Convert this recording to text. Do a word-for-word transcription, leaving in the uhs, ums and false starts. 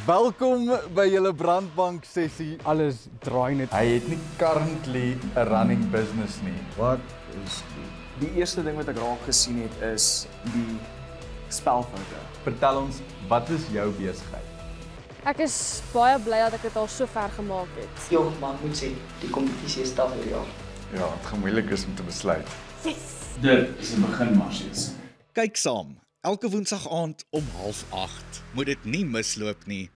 Welkom by julle brandbank sessie. Alles draai net. Hy het nie currently 'n running business nie. Wat is die eerste ding wat ek raak gesien het is die spelfoute. Vertel ons, wat is jou besigheid? Ek is baie bly dat ek dit al so ver gemaak het. Jong, maar ek moet sê, die kompetisie is taaf hierdie jaar. Ja, het gaan moeilik is om te besluit. Yes! Dit is 'n begin marsies. Kyk saam, elke woensdag aand om half agt. Moet dit nie misloop nie.